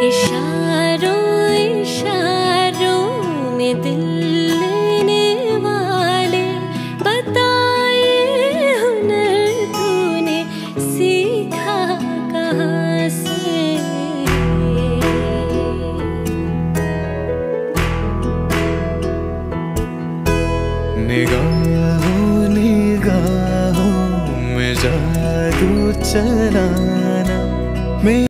इशारों इशारों में दिल लेने वाले, बताए हुनर तूने सीखा कहाँ से। निगाहों निगाहों में जादू चलाना।